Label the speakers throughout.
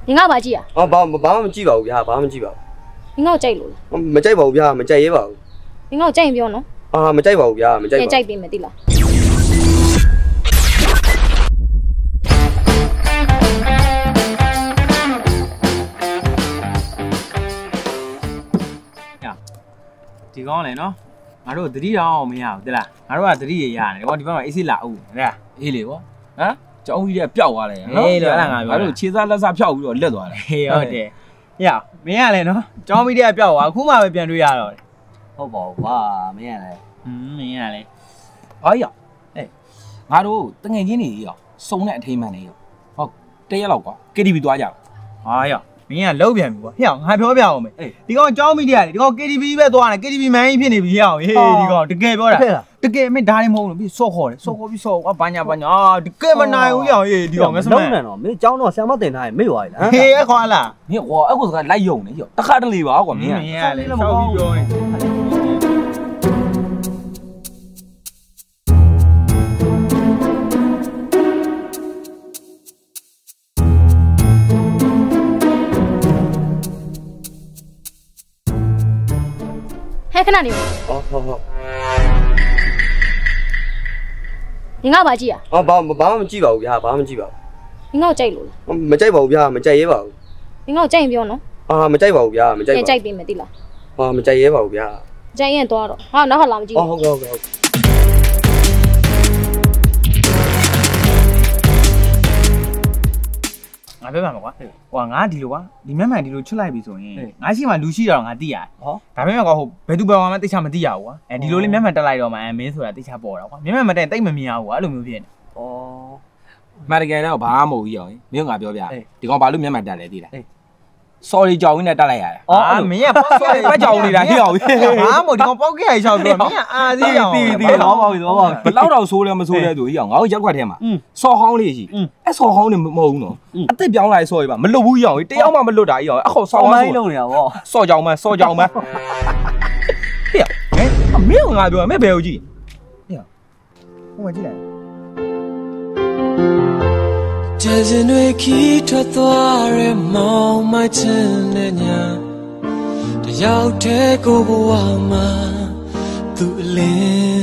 Speaker 1: 你干嘛去啊？
Speaker 2: 把我们鸡包呀，把我们鸡包。
Speaker 1: 你搞摘了？
Speaker 2: 没摘包呀，没摘也包。
Speaker 1: 你搞摘不要喏？
Speaker 2: 没摘包呀，没摘。
Speaker 1: 也摘边没得了。
Speaker 3: 呀，地方来喏，俺说地里上没有对啦，俺说地里也呀，我地方嘛一些老屋，对吧？一类哇，啊，ကြောင်းကြီးတဲ့ပျောက်သွားတယ်နော်အဲ့ဒါငါပြောတို့ခြေစားလက်စားဖြောက်ပြီးတော့လက်သွားတယ်ဟေးဟုတ်တယ်။ရမင်းရလဲနော်ကြောင်းကြီးတဲ့ပျောက်သွားအခုမှပဲပြန်တွေ့ရတော့တယ်ဟုတ်ပါဘူးကွာမင်းရလဲမင်းရလဲအော်ရအေးငါတို့တငယ်ချင်းတွေရောစုံတဲ့အထိမ်းမှန်တွေရောဟုတ်တရက်လောက်ကွာ KTV သွားကြဟာရမင်းကလောက်ပြန်ပြီကွာဟဲ့ငါပြောပြအောင်မေဒီကောင်ကြောင်းမိတဲ့ကလေဒီကောင် KTV ပဲသွားတယ် KTV မန်းကြီးဖြစ်နေပြီဟဲ့ဟေးဒီကောင်တကယ်ပြောတာတကယ်မင်းဒါလည်းမဟုတ်ဘူးပြီးစော့ခေါ်တယ်စော့ခေါ်ပြီးစော့ကွာဘာညာတကယ်မနိုင်ဘူးဟဲ့ဒီကောင်မစမလုံးနဲ့တော့မင်းကြောင်းတော့ဆံမတင်ထားရင်မေ့သွားပြီလားဟေးအခွာလားမင်းကွာအခုစကားလိုက်ယုံနေဟဲ့တခါတလေပါကွာမင်းကလည်းစောက်ပြီးပြောနေ
Speaker 1: 看哪里？
Speaker 2: 好。
Speaker 1: 你干嘛去啊？
Speaker 2: 把我们鸡包呀，把我们鸡包。
Speaker 1: 你搞摘了？
Speaker 2: 没摘包呀，没摘也包。
Speaker 1: 你搞摘不要喏？
Speaker 2: 没摘包呀，没摘。
Speaker 1: 也摘边没得了。
Speaker 2: 没摘也包呀。
Speaker 1: 摘也多了，好，那好浪费。
Speaker 2: 好。
Speaker 3: ငါပြောပြမှာကွာဟိုငါဒီလိုကွာဒီမျက်မှန်ဒီလိုချွတ်လိုက်ပြီဆိုရင်ငါရှိမှလူရှိတော့ငါသိရတယ်ဟောဒါပေမဲ့ကွာဟိုဘယ်သူပဲမှတိတ်ချမသိရဘူးကွာဒီလိုလေးမျက်မှန်တက်လိုက်တော့မှမင်းဆိုတာတိတ်ချပေါ်တာကွာမျက်မှန်မတက်တိတ်မမြင်အောင်ကွာအဲ့လိုမျိုးဖြစ်နေဩမတကယ်တော့ဘာမှမဟုတ်ဘူးရောမင်းငါပြောပြဒီကောင်ဘာလို့မျက်မှန်တက်လဲသိလား sorry ကြောင်ကြီးနဲ့တက်လိုက်ရတယ်အော်မင်းကပတ်ကြောင်နေတာဟိအောင်ဘာမှမဟုတ်ဒီကောင်ပောက်ခဲ့ရချောက်ပြောမင်းကအာသေးအောင်တီတော့ပေါ့ဘယ်လောက်တော့ဆိုးလဲမဆိုးလဲသူဟိအောင်ငါတို့ရက်ွက်ထဲမှာစော်ဟောင်းလေးရှိအဲ့စော်ဟောင်းနေမဟုတ်ဘူးနော်အစ်စ်ပြောင်းလိုက်စော်ရပါမလွတ်ဘူးဟိအောင်တယောက်မှမလွတ်တာဟိအောင်အခုစော်ဟောင်းလုံးနေတာဗောစော်ကြောင်မဟိအောင်မင်းကငါပြောမင်းဘယ်ကိုကြည့်ဟိအောင်ဟိုမှာကြည့်လိုက်ကျန်စင်တွေခီးထွက်သွားရဲမောင်မချင်တဲ့ညာတယောက်တည်းကိုဘဝမှာသူအလင်း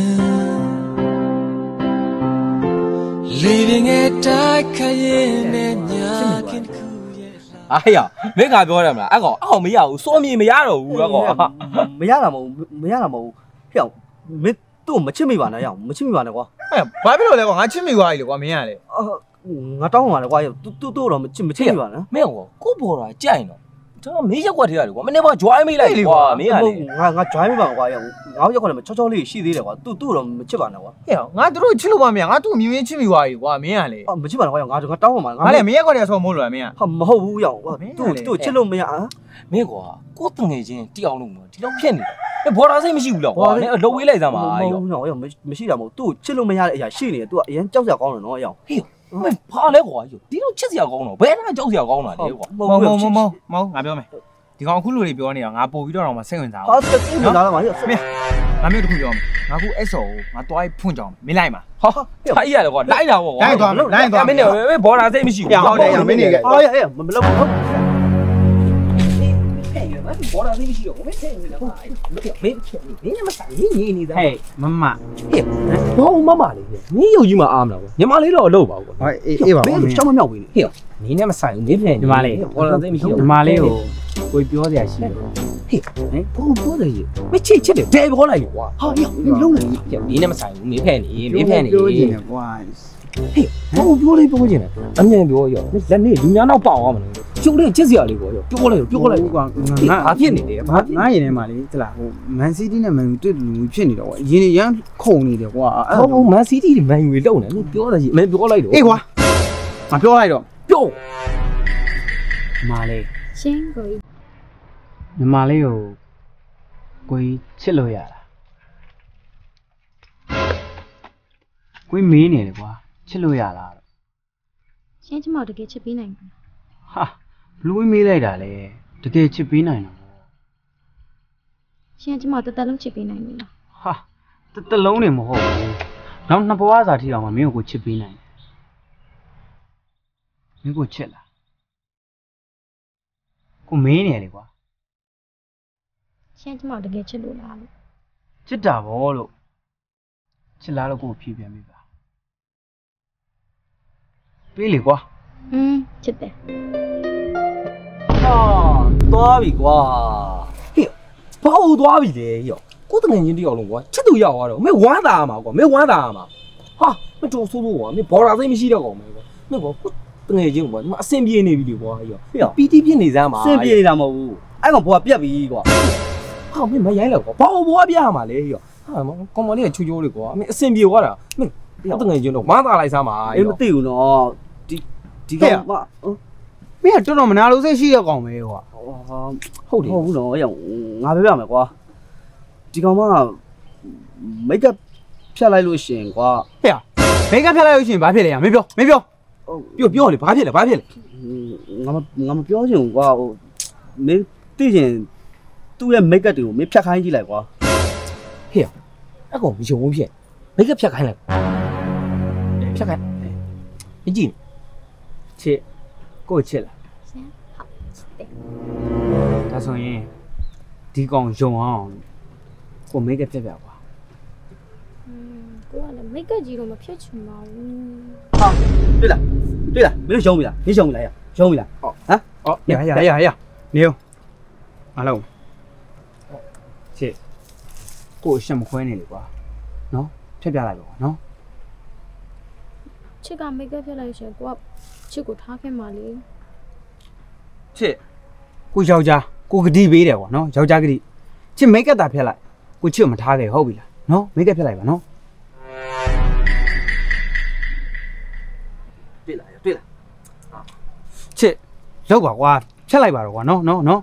Speaker 3: Living a dark ခရင်နဲ့ညာခင်ခုရဲ့အားရမင်းကပြောတယ်မလားအကောင်မရဘူးစိုးမြေမရတော့ဘူးအကောင်
Speaker 2: မရတာမဟုတ်ဟဲ့မင်းသူ့မချစ်မိပါနဲ့ရအောင်မချစ်မိပါနဲ့ကွာ
Speaker 3: ဘာဖြစ်လို့လဲကွာငါချစ်မိသွားပြီလေကွာမင်းကလေ
Speaker 2: ငါတောင်းပါလေကွာသူ့တော့မချစ်မိပါနဲ့
Speaker 3: မင်းကိုပေါ်တာကြိုက်နော်ဒါမင်းရက်ွက်ထဲရတယ်ကွာမင်းက join မိလိုက်ကွာမင်းကလေ
Speaker 2: ငါ join မိပါကွာရငါရက်ွက်လည်းချောချောလေးရှိသေးတယ်ကွာသူ့တော့မချစ်ပါနဲ့ကွာ
Speaker 3: ဟဲ့ငါတို့ချစ်လို့ပါမင်းငါသူ့မြင်မြင်ချစ်မိသွားပြီကွာမင်းကလေ
Speaker 2: မချစ်ပါနဲ့ကွာငါတောင်းပါ
Speaker 3: ငါလည်းမင်းရက်ွက်ထဲဆော်မို့လို့မင်းက
Speaker 2: မဟုတ်ဘူးရအောင်ကွာသူ့ချစ်လို့မရ
Speaker 3: မင်းကွာကိုတငယ်ချင်းတယောက်လုံးမဒီလောက်ဖြစ်နေတာဘော်ဒါစိတ်မရှိဘူးလားကွာနင်အလုပ်ဝေးလိုက်စမ်းပါ
Speaker 2: ရောမရှိတာမဟုတ်သူ့ချစ်လို့မရတဲ့အရာရှိနေတယ်သူကအရင်ကြောက်စရာကောင်းတယ်နော်ရော
Speaker 3: ဟေးမဘာလဲကွာဒီလိုချစ်စရာကောင်းတော့ဘယ်နဲ့ကြောက်စရာကောင်းတာလဲကွာမဟုတ်ငါပြောမယ်ဒီကောင်အခုလူတွေပြောနေတာငါပို့ပြီးတော့မှစိတ်ဝင်စား
Speaker 2: အောင်ဟာစိတ်ဝင်စားတာပါဟေ့
Speaker 3: မင်းငါမျိုးတစ်ခုပြောမယ်ငါခုအဲ့စော်ကိုငါတွားဖွင့်ကြအောင်မင်းလိုက်မှာဟာဟာအေးရတယ်ကွာလိုက်တာပေါ့ကွာလိုက်သွားမင်းနေဘော်ဒါစိတ်မရှိဘူး
Speaker 2: ဟုတ်တယ်မင်းနေကဟာအေးမလုပ်ဘူး
Speaker 3: ဘော်ဒါစိတ်မရှိတော့မင်းစိတ်နေတာပါမင်းမဆိုင်ညင်းနေတာဟဲ့မမဟဲ့
Speaker 2: ဘောမမလေးမင်းရုပ်ကြီးမှအားမလားကွာညီမလေးတော့အလုပ်ပါကွာ
Speaker 3: အေးပါ
Speaker 2: မင်းချောင်းမမြောက်ပြီလေ
Speaker 3: ဟဲ့နင်းနဲ့မဆိုင်ဘူးမင်းပြန်ညီမလေးဘော်ဒါစိတ်မရှိဘူးညီမလေးကိုပြောစရာရှိတယ်ဟေး
Speaker 2: ဘောပြောတယ်ရေ
Speaker 3: မချစ်တယ်ဒဲဘောလိုက်ကွာ
Speaker 2: ဟာရောမင်းလုံးနေ
Speaker 3: နင်းနဲ့မဆိုင်ဘူးမင်းဖက်နေ
Speaker 2: ပြောချင်တယ်ကွာ
Speaker 3: ဟေးဘောပြောလေးပြောချင်တယ်အမြင်ပြောရောလက်နေလူများတော့ပေါအောင်မလို့ကျုပ်လေးချစ်စရာလေးကွာရောပြောလိုက်ကွာငါဖြစ်နေတယ်
Speaker 4: ငါရင်ထဲမှာလေဟလာဟိုမန်စီးတီးနဲ့မန်ယူတွေ့လူဖြစ်နေတော့ကွာရင်ရမ်းခုန်နေတယ်ကွာ
Speaker 3: ဟိုမန်စီးတီးမန်ယူလုံနေမင်းပြောတယ်ကြီးမင်းပြောလိုက်တော့
Speaker 4: အေးကွာငါပြောလိုက်တော့
Speaker 3: ပြော
Speaker 4: မာလေး
Speaker 1: ရှင်းကို
Speaker 4: ညီမလေးကိုချစ်လို့ရတာကိုမေးနေတယ်ကွာချစ်လို့ရလား
Speaker 1: ရှင်းချမောက်တကယ်ချစ်ပေးနိုင်ဘူး
Speaker 4: ဟာဘလူးမေးလိုက်တာလေတကယ်ချစ်ပေးနိုင်တော့
Speaker 1: ရှင်းချမောက်တသက်လုံးချစ်ပေးနိုင်ပြီလား
Speaker 4: ဟာတလုံးနေမဟုတ်ဘူးနောက်နှစ်ဘဝစာထိအောင်မင်းကိုချစ်ပေးနိုင်တယ်မင်းကိုချစ်လားကိုမင်းနေလေကွာ
Speaker 1: ရှင်းကျမတကယ်ချစ်လို့လားလို့
Speaker 4: ချစ်တာဗောလို့ချစ်လားလို့ကိုဖြေပြန်ပြီပါပေးလေကွာ
Speaker 1: ချစ်တယ်
Speaker 2: ဟာသွားပြီကွာဟေ့ဘာလို့သွားပြီလဲဟေ့ကိုတငယ်ချင်းတယောက်လုံးကွာချစ်သူရောက်သွားတော့မင်းဝမ်းသာမှာကွာမင်းဝမ်းသာမှာဟာမတော်ဆိုးလို့ကွာမင်းဘော်ဒါစိတ်မရှိတော့ကောင်မယ်ကွာမင်းကွာကိုတငယ်ချင်းကွာဒီမှာအဆင်ပြေနေပြီလေကွာဟေ့ပီတီပြစ်နေစမ်းပါအဆင်ပြေနေတာမဟုတ်ဘူးအဲ့ကောင်ဘောကပြက်ပြီကွာဟာမင်းမရိုင်းတော့ကွာဘာဘောကပြက်ရမှာလဲဟေ့ဟာကောင်မလေးကချိုးချိုးလေးကွာမင်းအဆင်ပြေသွားတာမင်းတငယ်ချင်းတော့ဝမ်းသာလိုက်စမ်းပါအေးမသိဘူးနော်ဒီကောင်မ
Speaker 4: မင်းကတော်တော်မနာလို့စိတ်ရှိတဲ့ကောင်ပဲကွာ
Speaker 2: ဟုတ်တယ်ဟုတ်ဘူးနော်ရောငါပြောပြမယ်ကွာဒီကောင်မမိတ်ကပ်ဖြတ်လိုက်လို့ရှင်ကွာ
Speaker 4: ဟဲ့မိတ်ကဖြတ်လိုက်လို့ရှိရင်ဘာဖြစ်လဲမင်းပြောပြောလေဘာဖြစ်လဲ
Speaker 2: ငါမပြောချင်ဘူးကွာဟိုမင်းသိချင်သူ့ရဲ့မိတ်ကပ်တွေကိုမင်းဖြတ်ခိုင်းကြည့်လိုက်ကွာဟေ့အကောင်မယုံဘူးဖြစ်မိတ်ကပ်ဖြတ်ခိုင်းလိုက်ဖြတ်ခိုင်းမကြည့်ချစ်ကိုချစ်လား
Speaker 1: ရှင်းဟုတ်ချစ်တယ်
Speaker 4: ဒါဆိုရင်ဒီကောင်ယုံအောင်ကိုမိတ်ကဖြတ်ပြကွာ
Speaker 1: ကိုကလည်းမိတ်ကပ်ကြီးတော့မဖြစ်ချင်ပါဘူး
Speaker 2: ဟာတွေ့လားမင်းတို့ရှုံးပြီလားမင်းရှုံးပြီလားရှုံးပြီလားဟမ်
Speaker 4: ရနေဦးမလုံးချစ်ကိုအရှက်မခွဲနေလေကွာနော်ဖြတ်ပြလိုက်ပါနော်
Speaker 1: ချစ်ကမိတ်ကပ်ဖြစ်လိုက်ရှင်ကိုကချစ်ကိုထားခဲ့မှာလေ
Speaker 4: ချစ်ကိုယောက်ျားကိုဂတိပေးတယ်ကွာနော်ယောက်ျားဂတိချစ်မိတ်ကတာဖြတ်လိုက်ကိုချစ်မထားခဲ့ဟုတ်ပြီလားနော်မိတ်ကဖြတ်လိုက်ပါနော်
Speaker 2: တွေ့လား
Speaker 4: ချစ်လောက်ပါကွာဖြတ်လိုက်ပါတော့ကွာနော်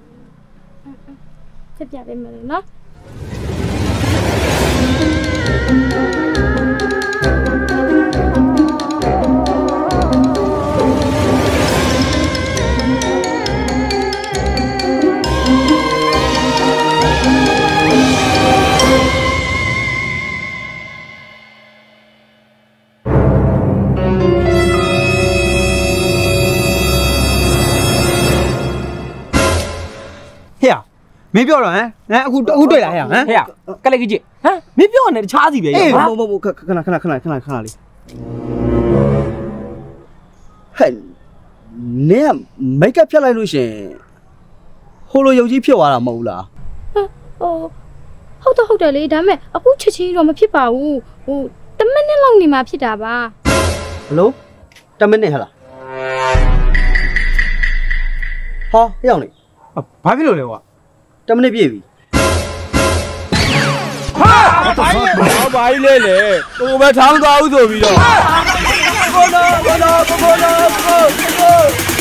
Speaker 1: ချစ်ပြပေးမယ်နော်
Speaker 4: ဟဲ့မင်းပြောတော့ဟမ်အခုတွေ့လာဟဲ့ဟမ်
Speaker 3: ဟဲ့ကလေးကြီးဟမ်မင်းပြောနေတခြားစီပဲရော
Speaker 2: ဟုတ်ခဏလေးဟဲ့နင်ကမိတ်ကပ်ဖြတ်လိုက်လို့ရှင်ဟိုလိုရုပ်ကြီးဖြစ်သွားတာမဟုတ်လား
Speaker 1: ဟုတ်တယ်လေဒါပေမဲ့အခုချက်ချင်းတော့မဖြစ်ပါဘူးဟို10မိနစ်လောက်နေမှဖြစ်တာပါ
Speaker 2: ဘလို့10မိနစ်ဟလားဟာဟဲ့အောင်လေ
Speaker 4: ဘာဖြစ်လို့လဲကွာ
Speaker 2: 10မိနစ်ပြည့်ပြီ
Speaker 3: ဘာကြီးလဲလေကိုပဲထောင်းသွားဦးဆိုပြီးတော့